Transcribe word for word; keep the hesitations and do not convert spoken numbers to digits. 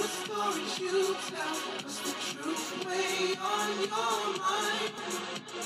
stories you tell. Does the truth weigh on your mind?